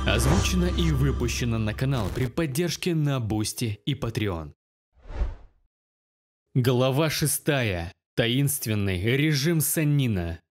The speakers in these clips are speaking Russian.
Озвучено и выпущено на канал при поддержке на Бусти и Patreon. Глава 6. Таинственный режим Саннина.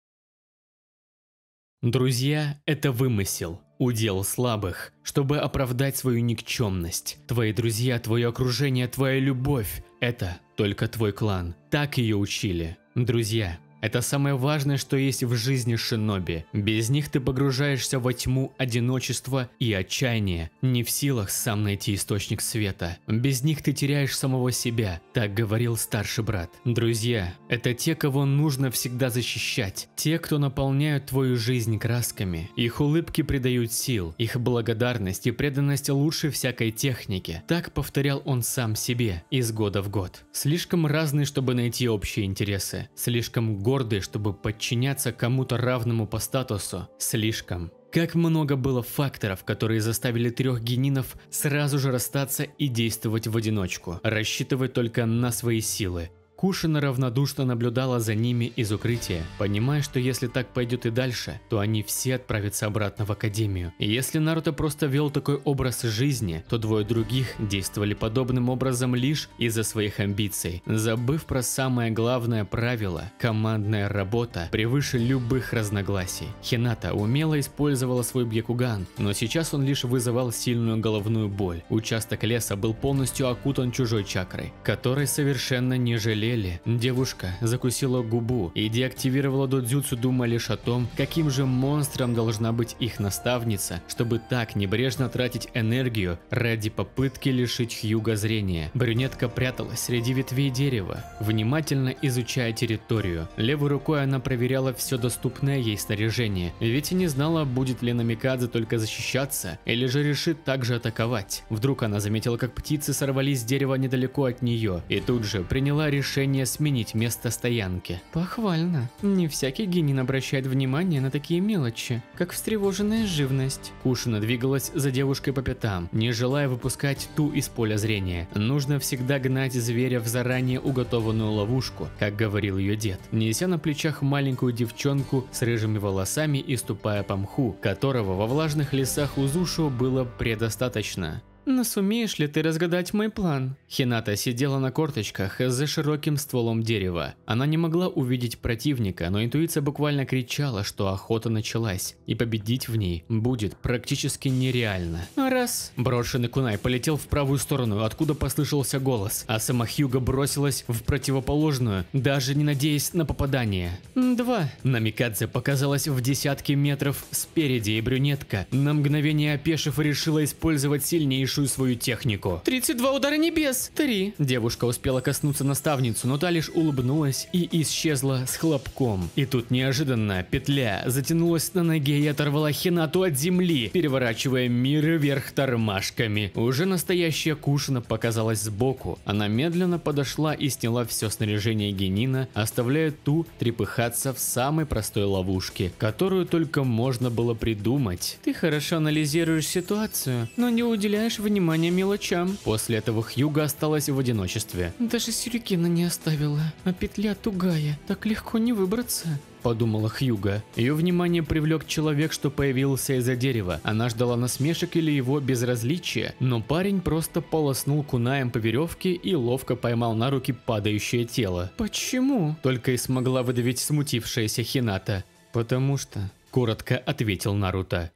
Друзья – это вымысел, удел слабых, чтобы оправдать свою никчемность. Твои друзья, твое окружение, твоя любовь – это только твой клан. Так ее учили. Друзья – это самое важное, что есть в жизни шиноби. Без них ты погружаешься во тьму одиночества и отчаяния, не в силах сам найти источник света. Без них ты теряешь самого себя, так говорил старший брат. Друзья – это те, кого нужно всегда защищать. Те, кто наполняют твою жизнь красками. Их улыбки придают сил, их благодарность и преданность лучше всякой техники. Так повторял он сам себе из года в год. Слишком разные, чтобы найти общие интересы. Слишком гордые, чтобы подчиняться кому-то равному по статусу. Слишком. Как много было факторов, которые заставили трех генинов сразу же расстаться и действовать в одиночку, рассчитывать только на свои силы. Кушина равнодушно наблюдала за ними из укрытия, понимая, что если так пойдет и дальше, то они все отправятся обратно в академию. И если Наруто просто вел такой образ жизни, то двое других действовали подобным образом лишь из-за своих амбиций, забыв про самое главное правило – командная работа превыше любых разногласий. Хината умело использовала свой бьякуган, но сейчас он лишь вызывал сильную головную боль. Участок леса был полностью окутан чужой чакрой, которой совершенно не жалели. Девушка закусила губу и деактивировала додзюцу, думая лишь о том, каким же монстром должна быть их наставница, чтобы так небрежно тратить энергию ради попытки лишить Хьюга зрения. Брюнетка пряталась среди ветвей дерева, внимательно изучая территорию. Левой рукой она проверяла все доступное ей снаряжение, ведь и не знала, будет ли Намикадзе только защищаться или же решит также атаковать. Вдруг она заметила, как птицы сорвались с дерева недалеко от нее, и тут же приняла решение сменить место стоянки. Похвально. Не всякий генин обращает внимание на такие мелочи, как встревоженная живность. Кушина двигалась за девушкой по пятам, не желая выпускать ту из поля зрения. Нужно всегда гнать зверя в заранее уготованную ловушку, как говорил ее дед, неся на плечах маленькую девчонку с рыжими волосами и ступая по мху, которого во влажных лесах Узушу было предостаточно. «Но сумеешь ли ты разгадать мой план?» Хината сидела на корточках за широким стволом дерева. Она не могла увидеть противника, но интуиция буквально кричала, что охота началась, и победить в ней будет практически нереально. Раз. Брошенный кунай полетел в правую сторону, откуда послышался голос, а сама Хьюга бросилась в противоположную, даже не надеясь на попадание. Два. Намикадзе показалась в десятке метров спереди, и брюнетка, на мгновение опешив, решила использовать сильнейшую свою технику. 32 удара небес! 3. Девушка успела коснуться наставницу, но та лишь улыбнулась и исчезла с хлопком. И тут неожиданно петля затянулась на ноге и оторвала Хинату от земли, переворачивая мир вверх тормашками. Уже настоящая Кушина показалась сбоку. Она медленно подошла и сняла все снаряжение генина, оставляя ту трепыхаться в самой простой ловушке, которую только можно было придумать. Ты хорошо анализируешь ситуацию, но не уделяешь внимания мелочам. После этого Хьюга осталась в одиночестве. Даже сюрикена не оставила, а петля тугая, так легко не выбраться, подумала Хьюга. Ее внимание привлек человек, что появился из-за дерева. Она ждала насмешек или его безразличия, но парень просто полоснул кунаем по веревке и ловко поймал на руки падающее тело. «Почему?» – только и смогла выдавить смутившаяся Хината. «Потому что», – коротко ответил Наруто.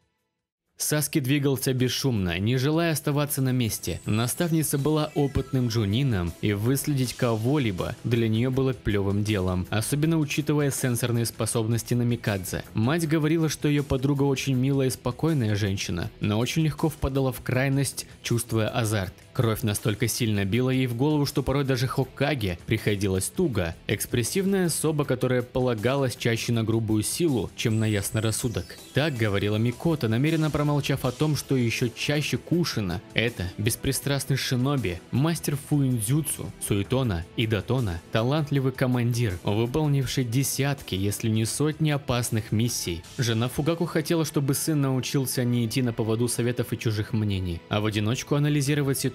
Саски двигался бесшумно, не желая оставаться на месте. Наставница была опытным джунином, и выследить кого-либо для нее было плевым делом, особенно учитывая сенсорные способности Намикадзе. Мать говорила, что ее подруга очень милая и спокойная женщина, но очень легко впадала в крайность, чувствуя азарт. Кровь настолько сильно била ей в голову, что порой даже Хокаге приходилось туго. Экспрессивная особа, которая полагалась чаще на грубую силу, чем на ясный рассудок. Так говорила Микото, намеренно промолчав о том, что еще чаще Кушина – это беспристрастный шиноби, мастер фуиндзюцу, суетона и датона, талантливый командир, выполнивший десятки, если не сотни опасных миссий. Жена Фугаку хотела, чтобы сын научился не идти на поводу советов и чужих мнений, а в одиночку анализировать ситуацию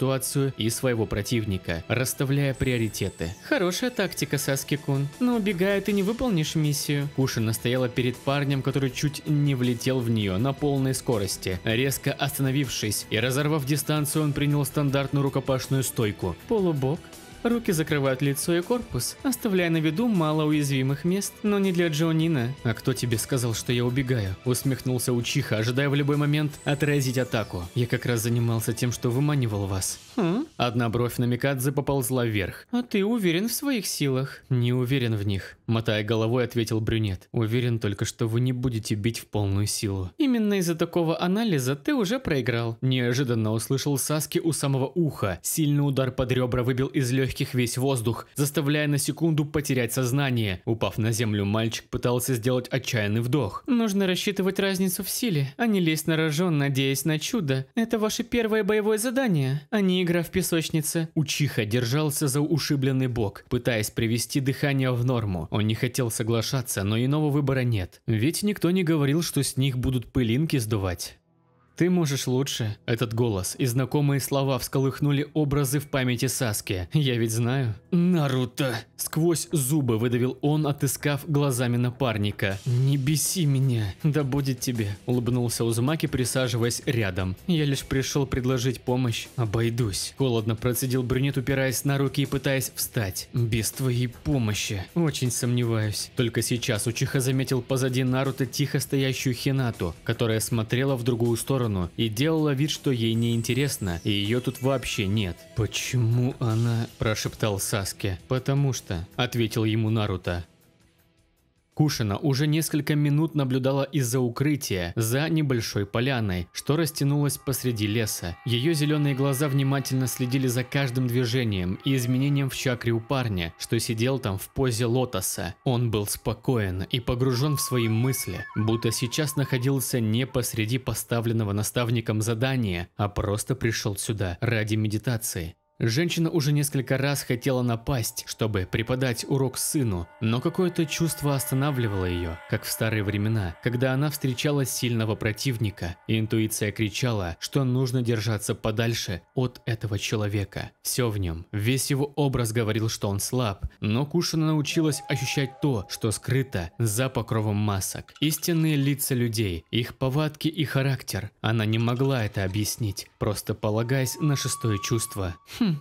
ситуацию и своего противника, расставляя приоритеты. Хорошая тактика, Саски-кун, но убегая ты не выполнишь миссию. Кушина стояла перед парнем, который чуть не влетел в нее на полной скорости. Резко остановившись и разорвав дистанцию, он принял стандартную рукопашную стойку. Полубок. Руки закрывают лицо и корпус, оставляя на виду мало уязвимых мест, но не для Джонина. «А кто тебе сказал, что я убегаю?» – усмехнулся Учиха, ожидая в любой момент отразить атаку. «Я как раз занимался тем, что выманивал вас». Одна бровь Намикадзе поползла вверх. А ты уверен в своих силах? «Не уверен в них», – мотая головой, ответил брюнет. «Уверен только, что вы не будете бить в полную силу». Именно из-за такого анализа ты уже проиграл. Неожиданно услышал Саски у самого уха. Сильный удар под ребра выбил из легких весь воздух, заставляя на секунду потерять сознание. Упав на землю, мальчик пытался сделать отчаянный вдох. Нужно рассчитывать разницу в силе, а не лезть на рожон, надеясь на чудо. Это ваше первое боевое задание, а не игра в песочнице. Учиха держался за ушибленный бок, пытаясь привести дыхание в норму. Он не хотел соглашаться, но иного выбора нет. Ведь никто не говорил, что с них будут пылинки сдувать. «Ты можешь лучше». Этот голос и знакомые слова всколыхнули образы в памяти Саски. «Я ведь знаю». «Наруто!» Сквозь зубы выдавил он, отыскав глазами напарника. «Не беси меня». «Да будет тебе», улыбнулся Узумаки, присаживаясь рядом. «Я лишь пришел предложить помощь». «Обойдусь». Холодно процедил брюнет, упираясь на руки и пытаясь встать. «Без твоей помощи». «Очень сомневаюсь». Только сейчас Учиха заметил позади Наруто тихо стоящую Хинату, которая смотрела в другую сторону и делала вид, что ей не интересно, и ее тут вообще нет. «Почему она?» – прошептал Саски. «Потому что», – ответил ему Наруто. Кушина уже несколько минут наблюдала из-за укрытия за небольшой поляной, что растянулась посреди леса. Ее зеленые глаза внимательно следили за каждым движением и изменением в чакре у парня, что сидел там в позе лотоса. Он был спокоен и погружен в свои мысли, будто сейчас находился не посреди поставленного наставником задания, а просто пришел сюда ради медитации. Женщина уже несколько раз хотела напасть, чтобы преподать урок сыну, но какое-то чувство останавливало ее, как в старые времена, когда она встречала сильного противника, и интуиция кричала, что нужно держаться подальше от этого человека. Все в нем, весь его образ говорил, что он слаб, но Кушина научилась ощущать то, что скрыто за покровом масок. Истинные лица людей, их повадки и характер. Она не могла это объяснить, просто полагаясь на шестое чувство.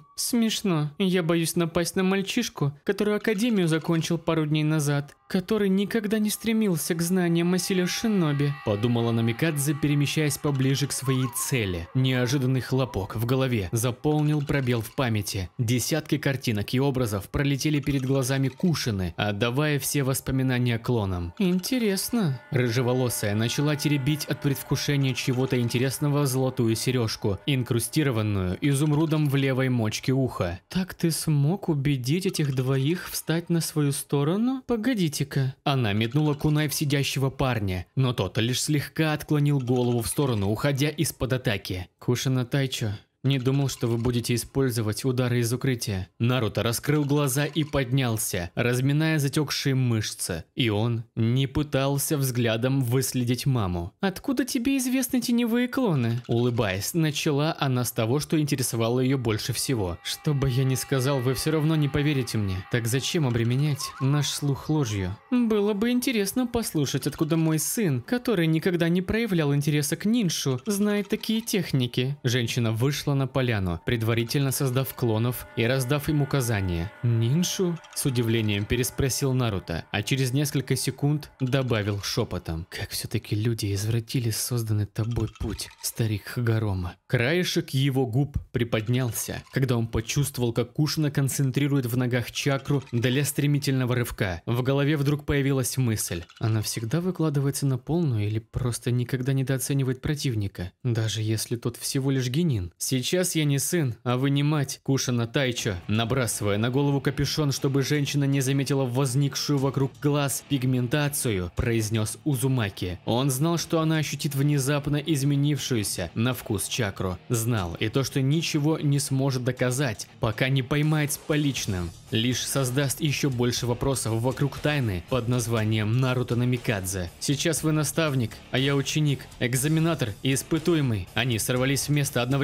Смешно. Я боюсь напасть на мальчишку, который академию закончил пару дней назад, который никогда не стремился к знаниям о силе шиноби. Подумала Намикадзе, перемещаясь поближе к своей цели. Неожиданный хлопок в голове заполнил пробел в памяти. Десятки картинок и образов пролетели перед глазами Кушины, отдавая все воспоминания клонам. Интересно. Рыжеволосая начала теребить от предвкушения чего-то интересного золотую сережку, инкрустированную изумрудом в левой мочке уха. Так ты смог убедить этих двоих встать на свою сторону? Погодите-ка. Она метнула кунай в сидящего парня, но тот лишь слегка отклонил голову в сторону, уходя из-под атаки. Кушина Тайчо, не думал, что вы будете использовать удары из укрытия. Наруто раскрыл глаза и поднялся, разминая затекшие мышцы. И он не пытался взглядом выследить маму. Откуда тебе известны теневые клоны? Улыбаясь, начала она с того, что интересовало ее больше всего. Что бы я ни сказал, вы все равно не поверите мне. Так зачем обременять наш слух ложью? Было бы интересно послушать, откуда мой сын, который никогда не проявлял интереса к ниншу, знает такие техники. Женщина вышла на поляну, предварительно создав клонов и раздав им указания. «Ниншу?» – с удивлением переспросил Наруто, а через несколько секунд добавил шепотом. «Как все-таки люди извратили созданный тобой путь, старик Хагарома». Краешек его губ приподнялся, когда он почувствовал, как Кушина концентрирует в ногах чакру для стремительного рывка. В голове вдруг появилась мысль. Она всегда выкладывается на полную или просто никогда недооценивает противника, даже если тот всего лишь генин? «Сейчас я не сын, а вы не мать, Кушина Тайчо», набрасывая на голову капюшон, чтобы женщина не заметила возникшую вокруг глаз пигментацию, произнес Узумаки. Он знал, что она ощутит внезапно изменившуюся на вкус чакру. Знал и то, что ничего не сможет доказать, пока не поймает с поличным. Лишь создаст еще больше вопросов вокруг тайны под названием Наруто Намикадзе. Сейчас вы наставник, а я ученик, экзаменатор и испытуемый. Они сорвались с места одновременно.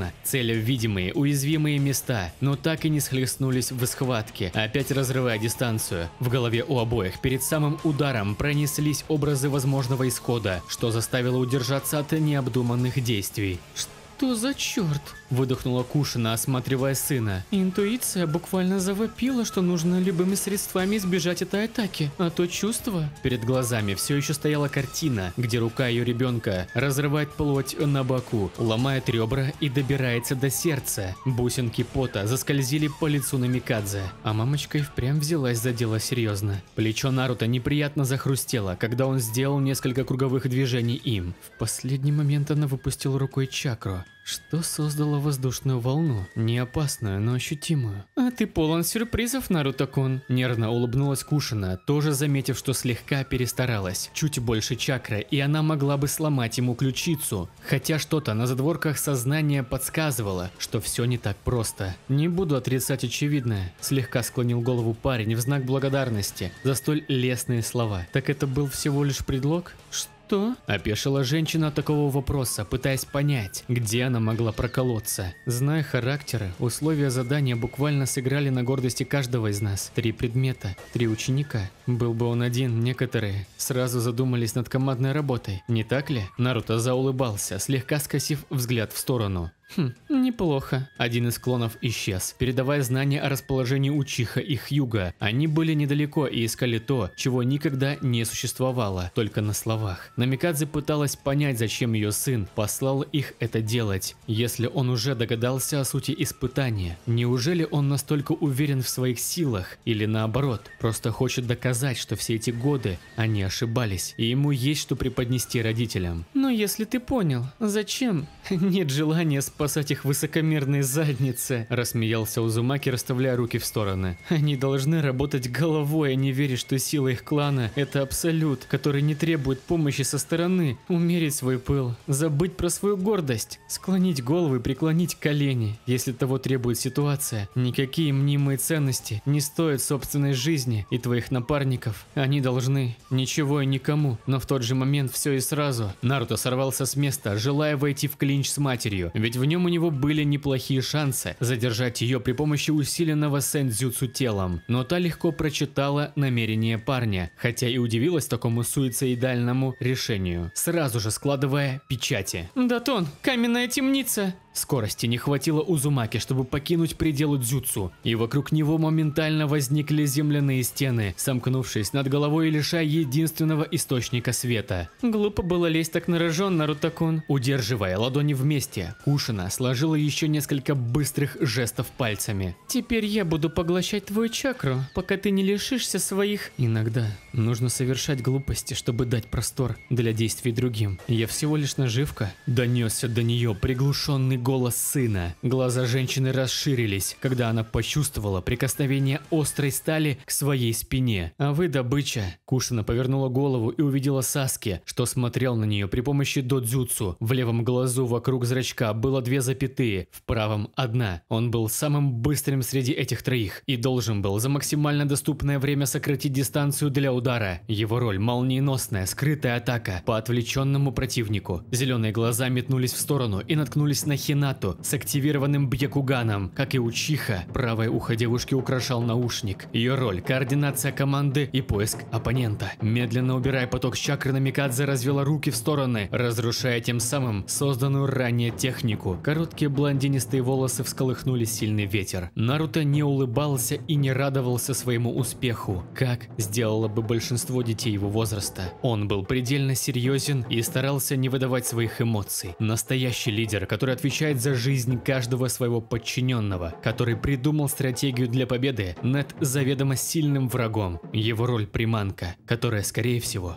прямо, целя в видимые, уязвимые места, но так и не схлестнулись в схватке, опять разрывая дистанцию. В голове у обоих перед самым ударом пронеслись образы возможного исхода, что заставило удержаться от необдуманных действий. Что за черт? Выдохнула Кушина, осматривая сына. Интуиция буквально завопила, что нужно любыми средствами избежать этой атаки. А то чувство... Перед глазами все еще стояла картина, где рука ее ребенка разрывает плоть на боку, ломает ребра и добирается до сердца. Бусинки пота заскользили по лицу Намикадзе. А мамочка и впрямь взялась за дело серьезно. Плечо Наруто неприятно захрустело, когда он сделал несколько круговых движений им. В последний момент она выпустила рукой чакру, что создало воздушную волну, не опасную, но ощутимую. А ты полон сюрпризов, Наруто-кун. Нервно улыбнулась Кушина, тоже заметив, что слегка перестаралась. Чуть больше чакры, и она могла бы сломать ему ключицу. Хотя что-то на задворках сознания подсказывало, что все не так просто. Не буду отрицать очевидное. Слегка склонил голову парень в знак благодарности за столь лестные слова. Так это был всего лишь предлог? Что? Опешила женщина от такого вопроса, пытаясь понять, где она могла проколоться. Зная характеры, условия задания буквально сыграли на гордости каждого из нас. 3 предмета, 3 ученика. Был бы он один, некоторые сразу задумались над командной работой, не так ли? Наруто заулыбался, слегка скосив взгляд в сторону. Неплохо. Один из клонов исчез, передавая знания о расположении Учиха и Хьюга. Они были недалеко и искали то, чего никогда не существовало, только на словах. Намикадзе пыталась понять, зачем ее сын послал их это делать, если он уже догадался о сути испытания. Неужели он настолько уверен в своих силах, или наоборот, просто хочет доказать, что все эти годы они ошибались, и ему есть что преподнести родителям? Но если ты понял, зачем? Нет желания спасать их высокомерные задницы, рассмеялся Узумаки, расставляя руки в стороны. Они должны работать головой, а не верить, что сила их клана – это абсолют, который не требует помощи со стороны, умерить свой пыл, забыть про свою гордость, склонить голову и преклонить колени, если того требует ситуация. Никакие мнимые ценности не стоят собственной жизни и твоих напарников. Они должны ничего и никому, но в тот же момент все и сразу. Наруто сорвался с места, желая войти в клинч с матерью, ведь в нем у него были неплохие шансы задержать ее при помощи усиленного сендзюцу телом, но та легко прочитала намерение парня, хотя и удивилась такому суицидальному решению, сразу же складывая печати. Датон, каменная темница! Скорости не хватило Узумаки, чтобы покинуть пределы дзюцу, и вокруг него моментально возникли земляные стены, сомкнувшись над головой и лишая единственного источника света. Глупо было лезть так на рожон, Наруто-кун. Удерживая ладони вместе, Кушина сложила еще несколько быстрых жестов пальцами. Теперь я буду поглощать твою чакру, пока ты не лишишься своих... Иногда нужно совершать глупости, чтобы дать простор для действий другим. Я всего лишь наживка. Донесся до нее приглушенный голос сына. Глаза женщины расширились, когда она почувствовала прикосновение острой стали к своей спине. А вы добыча. Кушина повернула голову и увидела Саски, что смотрел на нее при помощи додзюцу. В левом глазу вокруг зрачка было 2 запятые, в правом 1. Он был самым быстрым среди этих троих и должен был за максимально доступное время сократить дистанцию для удара. Его роль – молниеносная, скрытая атака по отвлеченному противнику. Зеленые глаза метнулись в сторону и наткнулись на Хинату с активированным Бьякуганом. Как и Учиха, правое ухо девушки украшал наушник. Ее роль – координация команды и поиск оппонента. Медленно убирая поток с чакры, Намикадзе развела руки в стороны, разрушая тем самым созданную ранее технику. Короткие блондинистые волосы всколыхнули сильный ветер. Наруто не улыбался и не радовался своему успеху, как сделало бы большинство детей его возраста. Он был предельно серьезен и старался не выдавать своих эмоций. Настоящий лидер, который отвечает за жизнь каждого своего подчиненного, который придумал стратегию для победы над заведомо сильным врагом. Его роль – приманка, которая, скорее всего...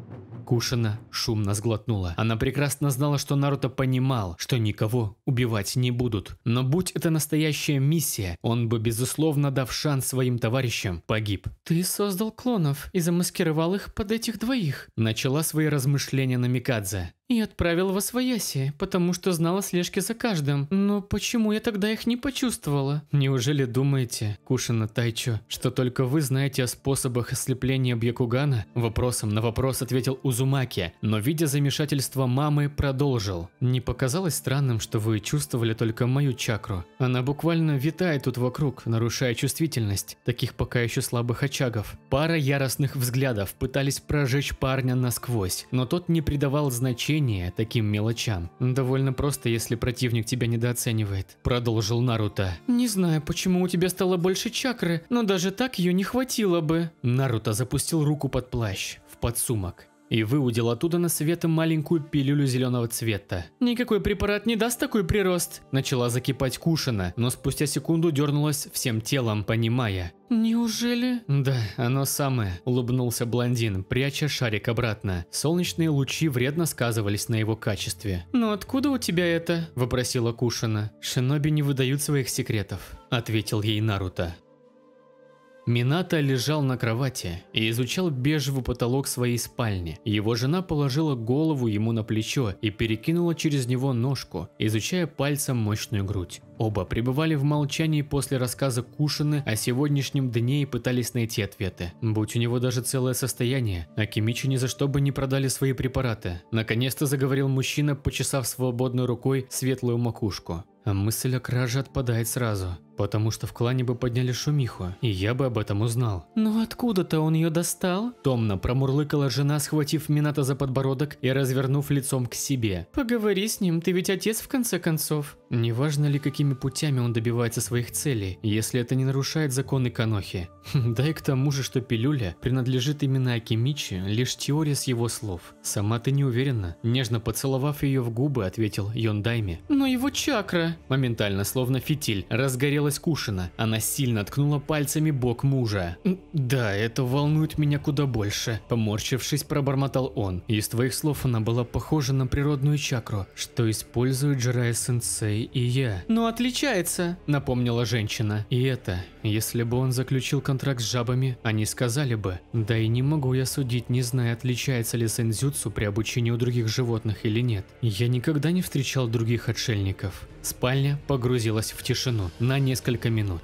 Кушина шумно сглотнула. Она прекрасно знала, что Наруто понимал, что никого убивать не будут. Но будь это настоящая миссия, он бы, безусловно, дав шанс своим товарищам, погиб. «Ты создал клонов и замаскировал их под этих двоих», начала свои размышления Намикадзе. и отправил во свояси, потому что знала слежки за каждым. Но почему я тогда их не почувствовала? Неужели думаете, Кушина Тайчо, что только вы знаете о способах ослепления Бьякугана? Вопросом на вопрос ответил Узумаки, но, видя замешательство мамы, продолжил. Не показалось странным, что вы чувствовали только мою чакру? Она буквально витает тут вокруг, нарушая чувствительность таких пока еще слабых очагов. Пара яростных взглядов пытались прожечь парня насквозь, но тот не придавал значения таким мелочам. Довольно просто, если противник тебя недооценивает, продолжил Наруто. Не знаю, почему у тебя стало больше чакры, но даже так ее не хватило бы. Наруто запустил руку под плащ, в подсумок, и выудил оттуда на свет маленькую пилюлю зеленого цвета. Никакой препарат не даст такой прирост. Начала закипать Кушина, но спустя секунду дернулась всем телом, понимая. Неужели? Да, оно самое, улыбнулся блондин, пряча шарик обратно. Солнечные лучи вредно сказывались на его качестве. Но откуда у тебя это? Вопросила Кушина. Шиноби не выдают своих секретов, ответил ей Наруто. Минато лежал на кровати и изучал бежевый потолок своей спальни. Его жена положила голову ему на плечо и перекинула через него ножку, изучая пальцем мощную грудь. Оба пребывали в молчании после рассказа Кушины о сегодняшнем дне и пытались найти ответы. Будь у него даже целое состояние, Акимичи ни за что бы не продали свои препараты. Наконец-то заговорил мужчина, почесав свободной рукой светлую макушку. А мысль о краже отпадает сразу, потому что в клане бы подняли шумиху, и я бы об этом узнал. Но откуда-то он ее достал? Томно промурлыкала жена, схватив Минато за подбородок и развернув лицом к себе. Поговори с ним, ты ведь отец в конце концов. Неважно ли, какими путями он добивается своих целей, если это не нарушает законы Канохи. Да и к тому же, что пилюля принадлежит именно Акимичи, лишь теория с его слов. Сама ты не уверена? Нежно поцеловав ее в губы, ответил Йондайми. Но его чакра. Моментально, словно фитиль, разгорелась Кушина. Она сильно ткнула пальцами бок мужа. Да, это волнует меня куда больше. Поморщившись, пробормотал он. Из твоих слов она была похожа на природную чакру, что использует Джирайя-сенсей и я. Но отличается, напомнила женщина. И это, если бы он заключил контракт с жабами, они сказали бы. Да и не могу я судить, не зная, отличается ли сензюцу при обучении у других животных или нет. Я никогда не встречал других отшельников. Спальня погрузилась в тишину на несколько минут.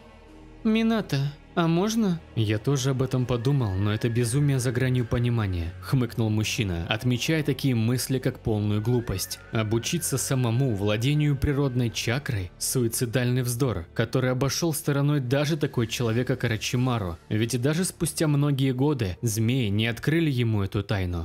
Минато, а можно? Я тоже об этом подумал, но это безумие за гранью понимания, хмыкнул мужчина, отмечая такие мысли, как полную глупость. Обучиться самому владению природной чакрой – суицидальный вздор, который обошел стороной даже такой человек, как Орочимару, ведь даже спустя многие годы змеи не открыли ему эту тайну.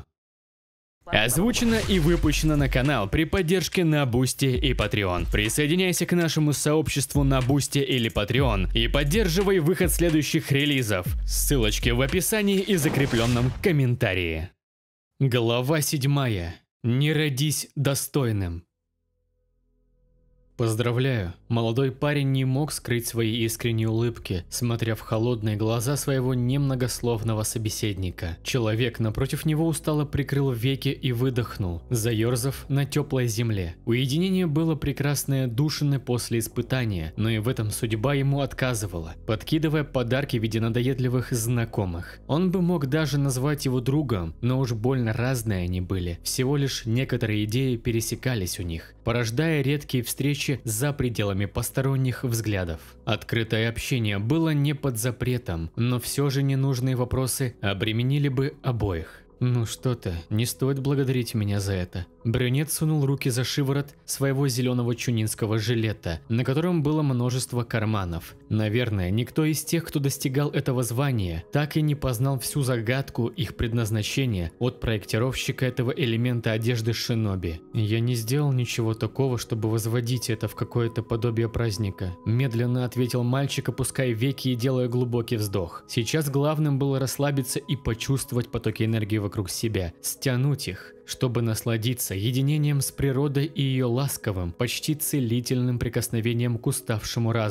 Озвучено и выпущено на канал при поддержке на Бусти и Patreon. Присоединяйся к нашему сообществу на Бусти или Patreon и поддерживай выход следующих релизов. Ссылочки в описании и закрепленном комментарии. Глава 7. Не родись достойным. Поздравляю, молодой парень не мог скрыть свои искренние улыбки, смотря в холодные глаза своего немногословного собеседника. Человек напротив него устало прикрыл веки и выдохнул, заерзав на теплой земле. Уединение было прекрасное душино после испытания, но и в этом судьба ему отказывала, подкидывая подарки в виде надоедливых знакомых. Он бы мог даже назвать его другом, но уж больно разные они были, всего лишь некоторые идеи пересекались у них, порождая редкие встречи за пределами посторонних взглядов. Открытое общение было не под запретом, но все же ненужные вопросы обременили бы обоих. Ну что ты, не стоит благодарить меня за это. Брюнет сунул руки за шиворот своего зеленого чунинского жилета, на котором было множество карманов. Наверное, никто из тех, кто достигал этого звания, так и не познал всю загадку их предназначения от проектировщика этого элемента одежды шиноби. Я не сделал ничего такого, чтобы возводить это в какое-то подобие праздника. Медленно ответил мальчик, опуская веки и делая глубокий вздох. Сейчас главным было расслабиться и почувствовать потоки энергии вокруг себя, стянуть их, чтобы насладиться единением с природой и ее ласковым, почти целительным прикосновением к уставшему разуму.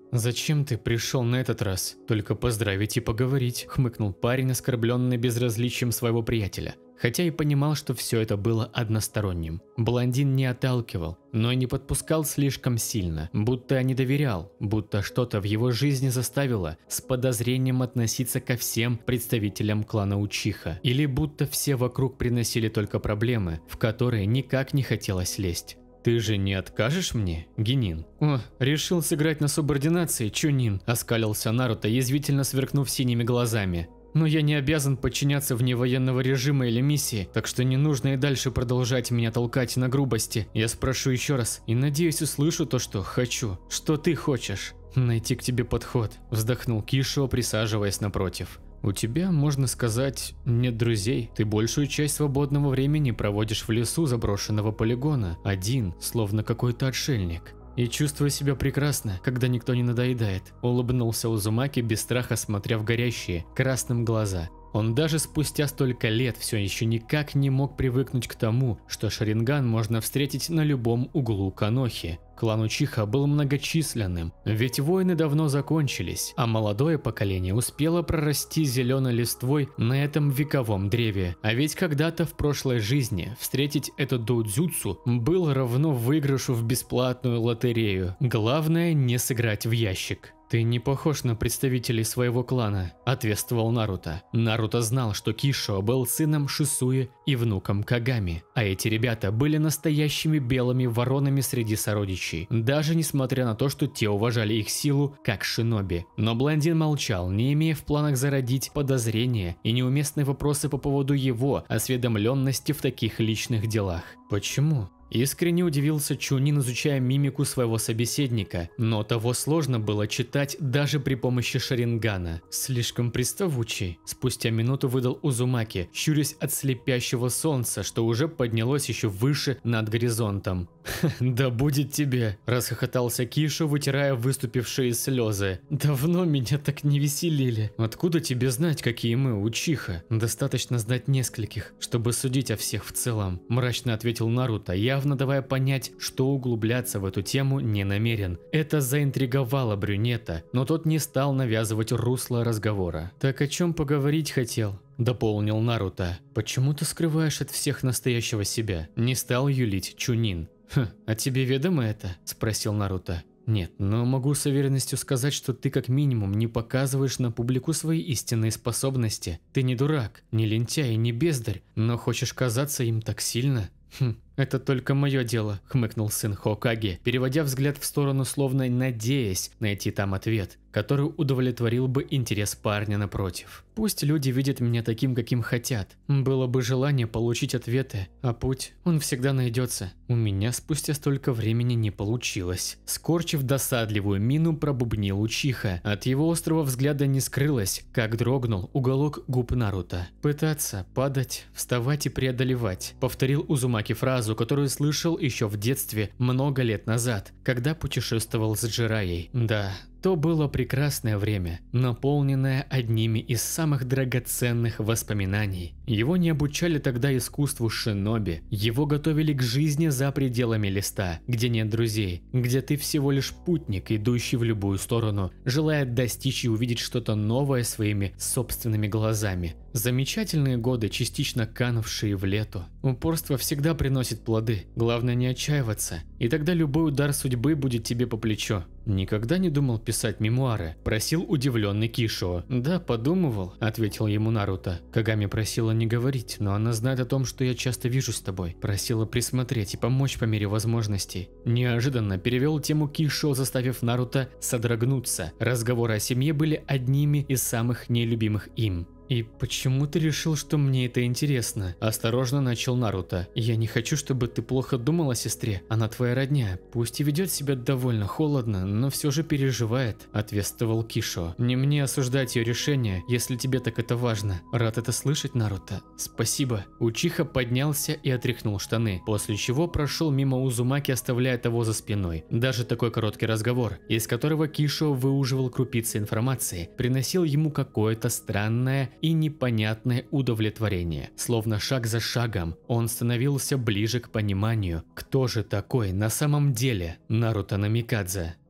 «Зачем ты пришел на этот раз? Только поздравить и поговорить», – хмыкнул парень, оскорбленный безразличием своего приятеля. Хотя и понимал, что все это было односторонним. Блондин не отталкивал, но и не подпускал слишком сильно, будто не доверял, будто что-то в его жизни заставило с подозрением относиться ко всем представителям клана Учиха. Или будто все вокруг приносили только проблемы, в которые никак не хотелось лезть. «Ты же не откажешь мне, Генин?» «О, решил сыграть на субординации, Чунин», – оскалился Наруто, язвительно сверкнув синими глазами. «Но я не обязан подчиняться вне военного режима или миссии, так что не нужно и дальше продолжать меня толкать на грубости. Я спрошу еще раз и надеюсь услышу то, что хочу. Что ты хочешь?» «Найти к тебе подход», – вздохнул Кишо, присаживаясь напротив. «У тебя, можно сказать, нет друзей. Ты большую часть свободного времени проводишь в лесу заброшенного полигона, один, словно какой-то отшельник. И чувствую себя прекрасно, когда никто не надоедает», – улыбнулся Узумаки, без страха смотря в горящие красным глаза. Он даже спустя столько лет все еще никак не мог привыкнуть к тому, что Шаринган можно встретить на любом углу Конохи. Клан Учиха был многочисленным, ведь войны давно закончились, а молодое поколение успело прорасти зеленой листвой на этом вековом древе. А ведь когда-то в прошлой жизни встретить этот доудзюцу было равно выигрышу в бесплатную лотерею. Главное не сыграть в ящик. «Ты не похож на представителей своего клана», – ответствовал Наруто. Наруто знал, что Кишо был сыном Шисуи и внуком Кагами, а эти ребята были настоящими белыми воронами среди сородичей, даже несмотря на то, что те уважали их силу как шиноби. Но блондин молчал, не имея в планах зародить подозрения и неуместные вопросы по поводу его осведомленности в таких личных делах. «Почему?» Искренне удивился Чунин, изучая мимику своего собеседника, но того сложно было читать даже при помощи Шарингана. «Слишком приставучий», – спустя минуту выдал Узумаки, щурясь от слепящего солнца, что уже поднялось еще выше над горизонтом. «Да будет тебе», – расхохотался Кишо, вытирая выступившие слезы. «Давно меня так не веселили». «Откуда тебе знать, какие мы, Учиха? Достаточно знать нескольких, чтобы судить о всех в целом», – мрачно ответил Наруто, явно давая понять, что углубляться в эту тему не намерен. Это заинтриговало брюнета, но тот не стал навязывать русло разговора. «Так о чем поговорить хотел?» – дополнил Наруто. «Почему ты скрываешь от всех настоящего себя?» – не стал юлить Чунин. «А тебе ведомо это?» – спросил Наруто. «Нет, но могу с уверенностью сказать, что ты как минимум не показываешь на публику свои истинные способности. Ты не дурак, не лентяй и не бездарь, но хочешь казаться им так сильно?» «Это только мое дело», – хмыкнул сын Хокаге, переводя взгляд в сторону, словно надеясь найти там ответ, который удовлетворил бы интерес парня напротив. «Пусть люди видят меня таким, каким хотят. Было бы желание получить ответы, а путь, он всегда найдется. У меня спустя столько времени не получилось». Скорчив досадливую мину, пробубнил Учиха. От его острого взгляда не скрылось, как дрогнул уголок губ Наруто. «Пытаться, падать, вставать и преодолевать», – повторил Узумаки фразу, которую слышал еще в детстве много лет назад, когда путешествовал с Джираей. Да, то было прекрасное время, наполненное одними из самых драгоценных воспоминаний. Его не обучали тогда искусству шиноби, его готовили к жизни за пределами листа, где нет друзей, где ты всего лишь путник, идущий в любую сторону, желая достичь и увидеть что-то новое своими собственными глазами. Замечательные годы, частично канувшие в лету. Упорство всегда приносит плоды, главное не отчаиваться, и тогда любой удар судьбы будет тебе по плечу. «Никогда не думал писать мемуары?» – просил удивленный Кишо. «Да, подумывал», – ответил ему Наруто. «Кагами просила не говорить, но она знает о том, что я часто вижу с тобой. Просила присмотреть и помочь по мере возможностей». Неожиданно перевел тему Кишо, заставив Наруто содрогнуться. Разговоры о семье были одними из самых нелюбимых им. «И почему ты решил, что мне это интересно?» – осторожно начал Наруто. «Я не хочу, чтобы ты плохо думал о сестре. Она твоя родня. Пусть и ведет себя довольно холодно, но все же переживает», – ответствовал Кишо. «Не мне осуждать ее решение, если тебе так это важно. Рад это слышать, Наруто. Спасибо». Учиха поднялся и отряхнул штаны, после чего прошел мимо Узумаки, оставляя того за спиной. Даже такой короткий разговор, из которого Кишо выуживал крупицы информации, приносил ему какое-то странное и непонятное удовлетворение. Словно шаг за шагом он становился ближе к пониманию, кто же такой на самом деле Наруто Намикадзе.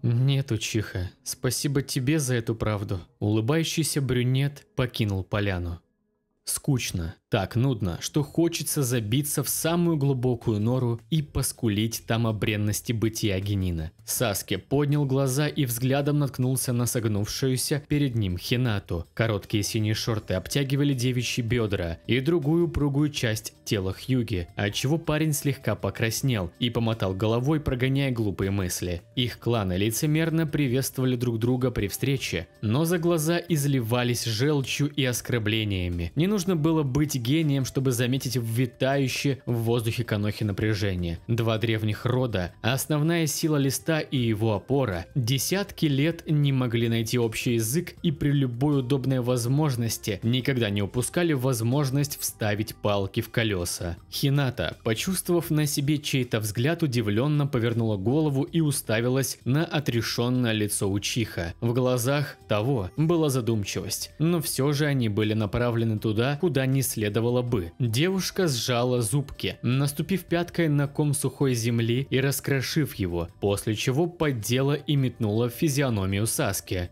Нет, Учиха, спасибо тебе за эту правду. Улыбающийся брюнет покинул поляну. Скучно, так нудно, что хочется забиться в самую глубокую нору и поскулить там о бренности бытия Генина. Саске поднял глаза и взглядом наткнулся на согнувшуюся перед ним Хинату. Короткие синие шорты обтягивали девичьи бедра и другую упругую часть тела Хьюги, отчего парень слегка покраснел и помотал головой, прогоняя глупые мысли. Их кланы лицемерно приветствовали друг друга при встрече, но за глаза изливались желчью и оскорблениями. Не нужно было быть гением, чтобы заметить витающее в воздухе Конохи напряжение. Два древних рода, основная сила листа и его опора, десятки лет не могли найти общий язык и при любой удобной возможности никогда не упускали возможность вставить палки в колеса. Хината, почувствовав на себе чей-то взгляд, удивленно повернула голову и уставилась на отрешенное лицо Учиха. В глазах того была задумчивость, но все же они были направлены туда, куда не следовало бы. Девушка сжала зубки, наступив пяткой на ком сухой земли и раскрошив его, после чего поддела и метнула в физиономию Саске.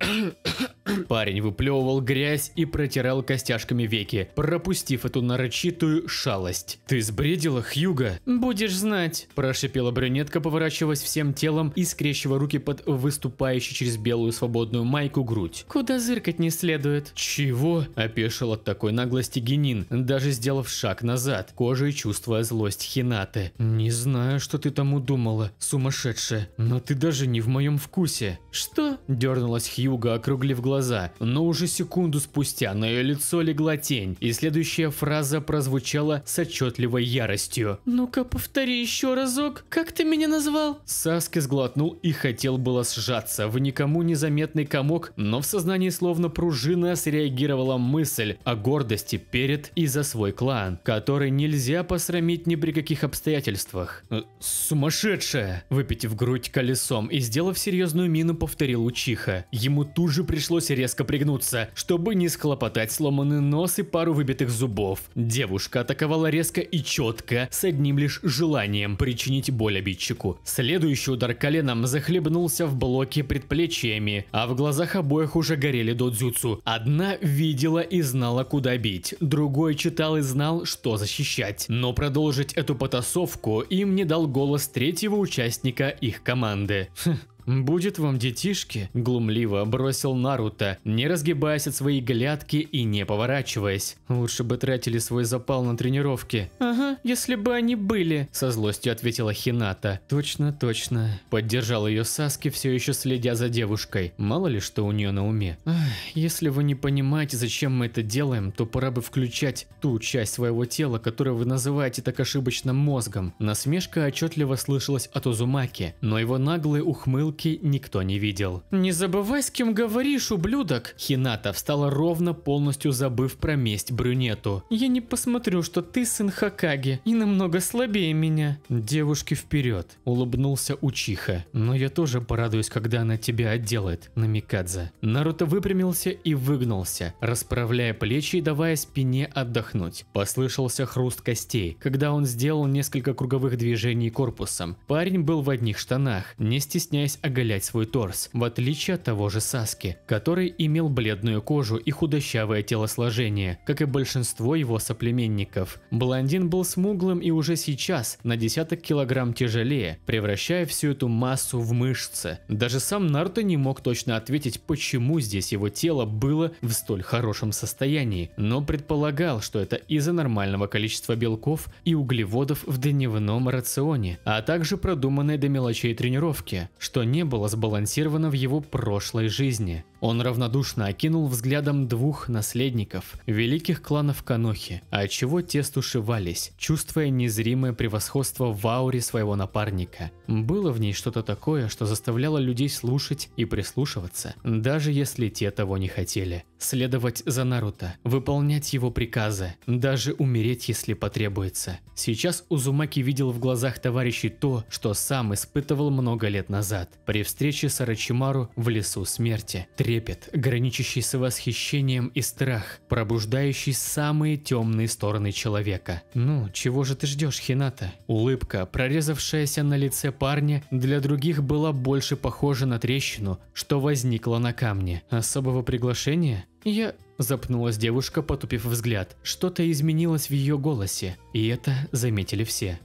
Парень выплевывал грязь и протирал костяшками веки, пропустив эту нарочитую шалость. «Ты сбредила, Хьюга?» «Будешь знать», – прошипела брюнетка, поворачиваясь всем телом и скрещивая руки под выступающей через белую свободную майку грудь. «Куда зыркать не следует». «Чего?» – опешил от такой наглости Генин, даже сделав шаг назад, кожей чувствуя злость Хинаты. «Не знаю, что ты там удумала, сумасшедшая, но ты даже не в моем вкусе». «Что?» – дернулась Хьюга, округлив глаза, но уже секунду спустя на ее лицо легла тень, и следующая фраза прозвучала с отчетливой яростью. «Ну-ка, повтори еще разок, как ты меня назвал?» Саске сглотнул и хотел было сжаться в никому незаметный комок, но в сознании словно пружина среагировала мысль о гордости перед и за свой клан, который нельзя посрамить ни при каких обстоятельствах. «Сумасшедшая!» Выпитив грудь колесом и сделав серьезную мину, повторил Учиха. Ему тут же пришлось резко пригнуться, чтобы не схлопотать сломанный нос и пару выбитых зубов. Девушка атаковала резко и четко, с одним лишь желанием причинить боль обидчику. Следующий удар коленом захлебнулся в блоке предплечьями, а в глазах обоих уже горели додзюцу. Одна видела и знала, куда бить, другой читал и знал, что защищать. Но продолжить эту потасовку им не дал голос третьего участника их команды. «Будет вам, детишки», – глумливо бросил Наруто, не разгибаясь от своей глядки и не поворачиваясь. «Лучше бы тратили свой запал на тренировки». «Ага, если бы они были», – со злостью ответила Хината. «Точно, точно», – поддержал ее Саске, все еще следя за девушкой. Мало ли что у нее на уме. «Если вы не понимаете, зачем мы это делаем, то пора бы включать ту часть своего тела, которую вы называете так ошибочно мозгом». Насмешка отчетливо слышалась от Узумаки, но его наглые ухмылки никто не видел. «Не забывай, с кем говоришь, ублюдок!» Хината встала ровно, полностью забыв про месть брюнету. «Я не посмотрю, что ты сын Хокаге и намного слабее меня». «Девушки, вперед!» – улыбнулся Учиха. «Но я тоже порадуюсь, когда она тебя отделает, Намикадзе». Наруто выпрямился и выгнулся, расправляя плечи и давая спине отдохнуть. Послышался хруст костей, когда он сделал несколько круговых движений корпусом. Парень был в одних штанах, не стесняясь оголять свой торс, в отличие от того же Саски, который имел бледную кожу и худощавое телосложение, как и большинство его соплеменников. Блондин был смуглым и уже сейчас на десяток килограмм тяжелее, превращая всю эту массу в мышцы. Даже сам Наруто не мог точно ответить, почему здесь его тело было в столь хорошем состоянии, но предполагал, что это из-за нормального количества белков и углеводов в дневном рационе, а также продуманной до мелочей тренировки, что не было сбалансировано в его прошлой жизни. Он равнодушно окинул взглядом двух наследников великих кланов Конохи, отчего те стушевались, чувствуя незримое превосходство в ауре своего напарника. Было в ней что-то такое, что заставляло людей слушать и прислушиваться, даже если те того не хотели. Следовать за Наруто, выполнять его приказы, даже умереть, если потребуется. Сейчас Узумаки видел в глазах товарищей то, что сам испытывал много лет назад, при встрече с Орочимару в лесу смерти. трепет, граничащий с восхищением и страх, пробуждающий самые темные стороны человека. Ну, чего же ты ждешь, Хината? Улыбка, прорезавшаяся на лице парня, для других была больше похожа на трещину, что возникла на камне. Особого приглашения? Запнулась девушка, потупив взгляд. Что-то изменилось в ее голосе, и это заметили все.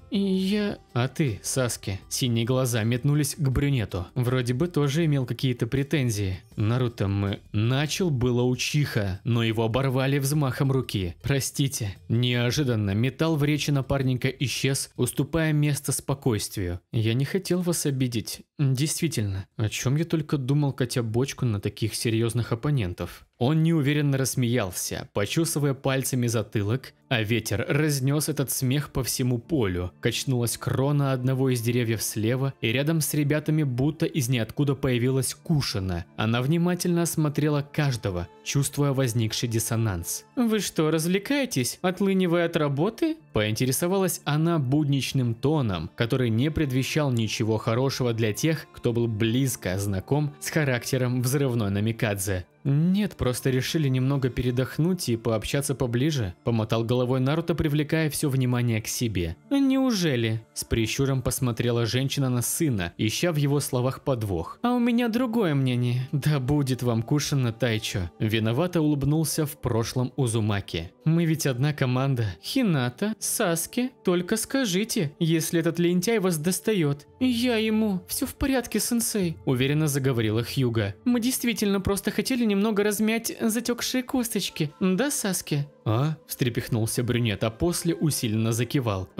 А ты, Саски? Синие глаза метнулись к брюнету. Вроде бы тоже имел какие-то претензии. Наруто начал было Учиха, но его оборвали взмахом руки. Простите. Неожиданно металл в речи напарника исчез, уступая место спокойствию. Я не хотел вас обидеть. Действительно, о чем я только думал, катя бочку на таких серьезных оппонентов. Он неуверенно рассмеялся, почесывая пальцами затылок, а ветер разнес этот смех по всему полю. Качнулась крона одного из деревьев слева, и рядом с ребятами будто из ниоткуда появилась Кушина. Она внимательно осмотрела каждого, чувствуя возникший диссонанс. «Вы что, развлекаетесь, отлынивая от работы?» Поинтересовалась она будничным тоном, который не предвещал ничего хорошего для тех, кто был близко знаком с характером взрывной намикадзе. «Нет, просто решили немного передохнуть и пообщаться поближе», – помотал головой Наруто, привлекая все внимание к себе. «Неужели?» – с прищуром посмотрела женщина на сына, ища в его словах подвох. «А у меня другое мнение. Да будет вам Кушина, Тайчо». Виновато улыбнулся в прошлом Узумаки. «Мы ведь одна команда. Хината, Саски, только скажите, если этот лентяй вас достает». «Я ему. Все в порядке, сенсей», – уверенно заговорила Хьюга. «Мы действительно просто хотели немного размять затекшие косточки. Да, Саски?» Встрепехнулся брюнет, а после усиленно закивал.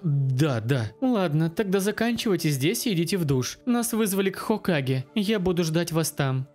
Да. Ладно, тогда заканчивайте здесь и идите в душ. Нас вызвали к Хокаге. Я буду ждать вас там».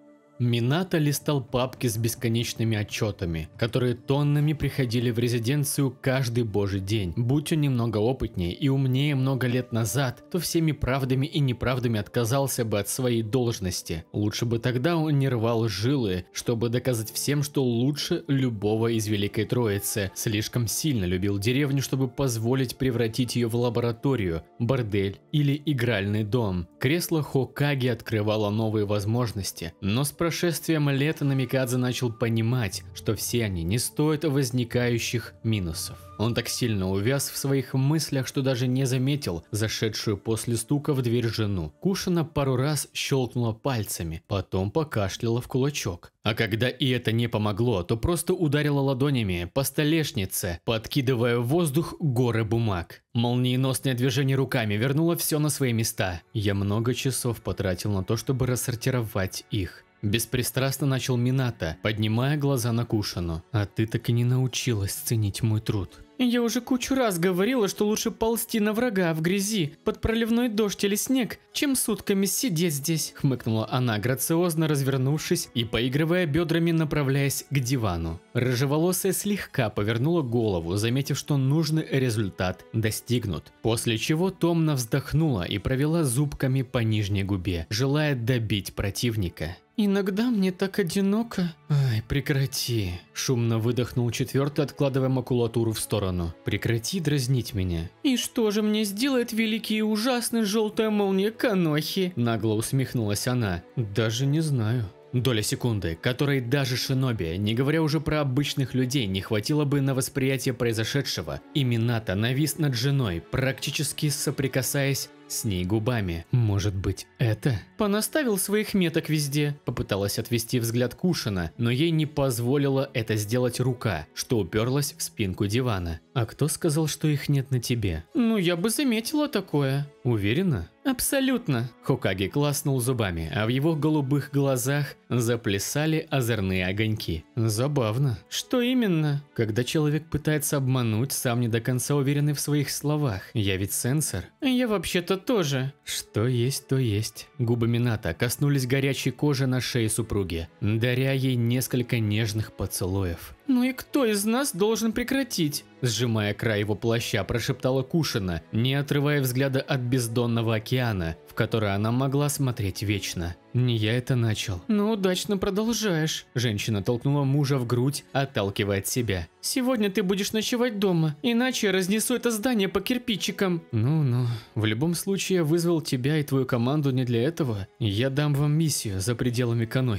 Минато листал папки с бесконечными отчетами, которые тоннами приходили в резиденцию каждый божий день. Будь он немного опытнее и умнее много лет назад, то всеми правдами и неправдами отказался бы от своей должности. Лучше бы тогда он не рвал жилы, чтобы доказать всем, что лучше любого из Великой Троицы. Слишком сильно любил деревню, чтобы позволить превратить ее в лабораторию, бордель или игральный дом. Кресло Хокаги открывало новые возможности, но с прошествием лет Намикадзе начал понимать, что все они не стоят возникающих минусов. Он так сильно увяз в своих мыслях, что даже не заметил зашедшую после стука в дверь жену. Кушина пару раз щелкнула пальцами, потом покашляла в кулачок. А когда и это не помогло, то просто ударила ладонями по столешнице, подкидывая в воздух горы бумаг. Молниеносное движение руками вернуло все на свои места. Я много часов потратил на то, чтобы рассортировать их. Беспристрастно начал Минато, поднимая глаза на Кушину. «А ты так и не научилась ценить мой труд». «Я уже кучу раз говорила, что лучше ползти на врага в грязи, под проливной дождь или снег, чем сутками сидеть здесь», – хмыкнула она, грациозно развернувшись и поигрывая бедрами, направляясь к дивану. Рыжеволосая слегка повернула голову, заметив, что нужный результат достигнут, после чего томно вздохнула и провела зубками по нижней губе, желая добить противника. «Иногда мне так одиноко». «Ай, прекрати», – шумно выдохнул четвертый, откладывая макулатуру в сторону. «Прекрати дразнить меня». «И что же мне сделает великий и ужасный желтая молния Канохи?» – нагло усмехнулась она. «Даже не знаю». Доля секунды, которой даже шиноби, не говоря уже про обычных людей, не хватило бы на восприятие произошедшего, и Минато навис над женой, практически соприкасаясь с ней губами. Может быть, это? «Понаставил своих меток везде», – попыталась отвести взгляд Кушина, но ей не позволила это сделать рука, что уперлась в спинку дивана. «А кто сказал, что их нет на тебе?» «Ну, я бы заметила такое». «Уверена?» «Абсолютно». Хокаги класнул зубами, а в его голубых глазах заплясали озорные огоньки. «Забавно». «Что именно?» «Когда человек пытается обмануть, сам не до конца уверенный в своих словах. Я ведь сенсор». «Я вообще-то тоже». «Что есть, то есть». Губы Минато коснулись горячей кожи на шее супруги, даря ей несколько нежных поцелуев. «Ну и кто из нас должен прекратить?» Сжимая край его плаща, прошептала Кушина, не отрывая взгляда от бездонного океана, в который она могла смотреть вечно. «Не я это начал». «Ну, удачно продолжаешь». Женщина толкнула мужа в грудь, отталкивая от себя. «Сегодня ты будешь ночевать дома, иначе я разнесу это здание по кирпичикам». «Ну, в любом случае я вызвал тебя и твою команду не для этого. Я дам вам миссию за пределами Канохи».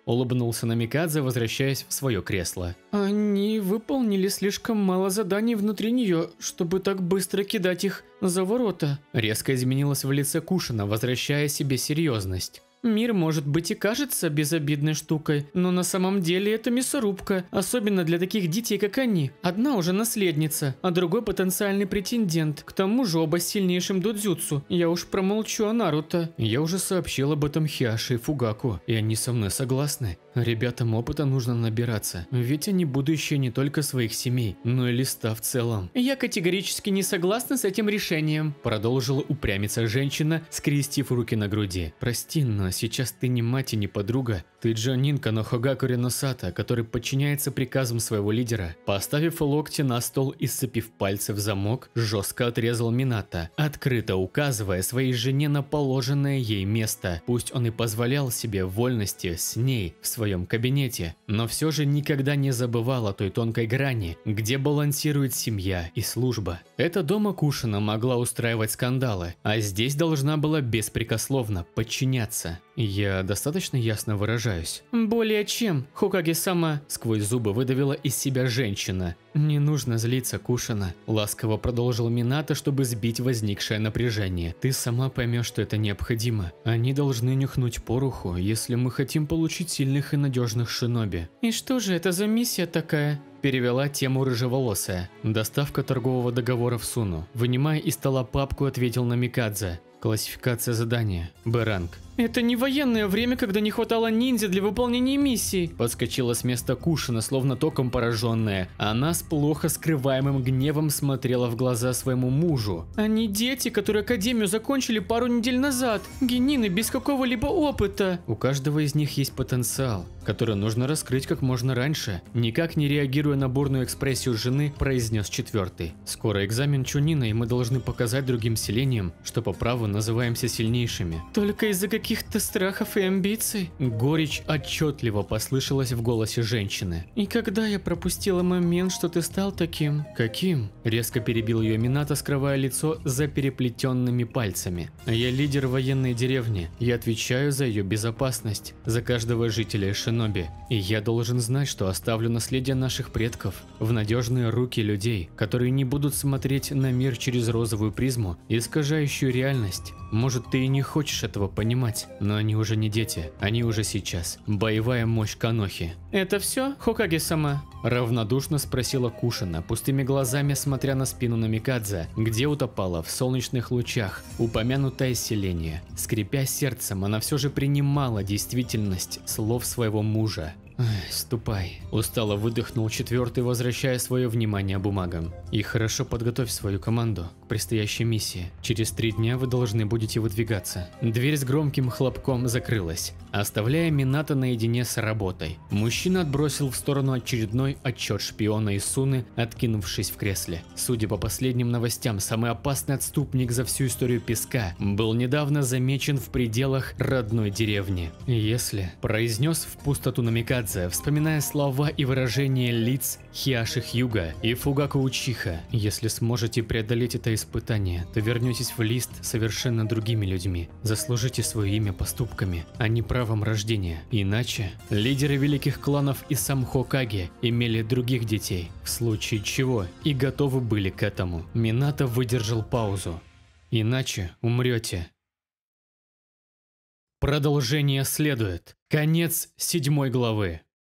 улыбнулся Намикадзе, возвращаясь в свое кресло. Они выполнили слишком мало заданий внутри нее, чтобы так быстро кидать их за ворота. Резко изменилось в лице Кушина, возвращая себе серьезность. Мир, может быть, и кажется безобидной штукой, но на самом деле это мясорубка, особенно для таких детей, как они. Одна уже наследница, а другой потенциальный претендент. К тому же оба с сильнейшим додзюцу. Я уж промолчу о Наруто. Я уже сообщил об этом Хиаши и Фугаку, и они со мной согласны. Ребятам опыта нужно набираться, ведь они будущее не только своих семей, но и листа в целом. Я категорически не согласна с этим решением. Продолжила упрямиться женщина, скрестив руки на груди. Прости, но сейчас ты не мать и не подруга. Ты Джонинка Нохогаку Реносата, который подчиняется приказам своего лидера. Поставив локти на стол и сцепив пальцы в замок, жестко отрезал Минато, открыто указывая своей жене на положенное ей место. Пусть он и позволял себе вольности с ней в своем кабинете, но все же никогда не забывал о той тонкой грани, где балансирует семья и служба. Эта дома Кушина могла устраивать скандалы, а здесь должна была беспрекословно подчиняться. Я достаточно ясно выражаюсь? Более чем, Хокаге-сама. Сквозь зубы выдавила из себя женщина. Не нужно злиться, Кушина. Ласково продолжил Минато, чтобы сбить возникшее напряжение. Ты сама поймешь, что это необходимо. Они должны нюхнуть пороху, если мы хотим получить сильных и надежных шиноби. И что же это за миссия такая? Перевела тему рыжеволосая. Доставка торгового договора в Суну. Вынимая из стола папку, ответил Намикадзе. Классификация задания. Б-ранг. Это не военное время, когда не хватало ниндзя для выполнения миссий. Подскочила с места Кушина, словно током пораженная. Она с плохо скрываемым гневом смотрела в глаза своему мужу. Они дети, которые академию закончили пару недель назад. Генины без какого-либо опыта. У каждого из них есть потенциал, который нужно раскрыть как можно раньше. Никак не реагируя на бурную экспрессию жены, произнес четвертый. Скоро экзамен Чунина, и мы должны показать другим селениям, что по праву называемся сильнейшими. Только из-за каких-то страхов и амбиций? Горечь отчетливо послышалась в голосе женщины. И когда я пропустила момент, что ты стал таким? Каким? Резко перебил ее Минато, скрывая лицо за переплетенными пальцами. Я лидер военной деревни. Я отвечаю за ее безопасность, за каждого жителя Шиноби. И я должен знать, что оставлю наследие наших предков в надежные руки людей, которые не будут смотреть на мир через розовую призму, искажающую реальность. Может, ты и не хочешь этого понимать, но они уже не дети, они уже сейчас. Боевая мощь Канохи. Это все, Хокаге-сама? Равнодушно спросила Кушина, пустыми глазами смотря на спину Намикадзе, где утопала в солнечных лучах упомянутое селение. Скрипя сердцем, она все же принимала действительность слов своего мужа. «Ступай», – устало выдохнул четвертый, возвращая свое внимание бумагам. «И хорошо подготовь свою команду к предстоящей миссии. Через 3 дня вы должны будете выдвигаться». Дверь с громким хлопком закрылась, оставляя Минато наедине с работой. Мужчина отбросил в сторону очередной отчет шпиона из Суны, откинувшись в кресле. Судя по последним новостям, самый опасный отступник за всю историю песка был недавно замечен в пределах родной деревни. «Если», – произнес в пустоту Намикадзе, вспоминая слова и выражения лиц Хиаши Хьюга и Фугаку Учиха. «Если сможете преодолеть это испытание, то вернетесь в лист совершенно другими людьми. Заслужите свое имя поступками, а не правом рождения. Иначе лидеры великих кланов и сам Хокаге имели других детей, в случае чего и готовы были к этому». Минато выдержал паузу. «Иначе умрете». Продолжение следует. Конец 7 главы.